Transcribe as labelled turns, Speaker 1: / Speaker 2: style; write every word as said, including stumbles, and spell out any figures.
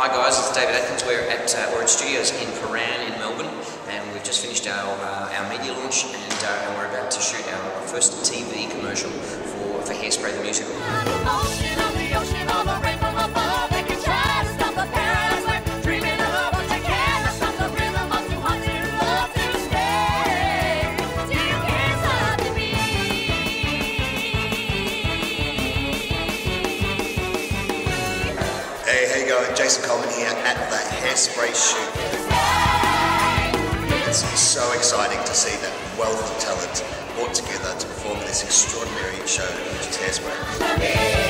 Speaker 1: Hi guys, it's David Atkins. We're at uh, we're at studios in Paran in Melbourne, and we've just finished our uh, our media launch, and, uh, and we're about to shoot our first T V commercial for for Hairspray the Musical.
Speaker 2: Hey, how you going? Jason Coleman here at the Hairspray shoot. It's so exciting to see that wealth of talent brought together to perform this extraordinary show, which is Hairspray.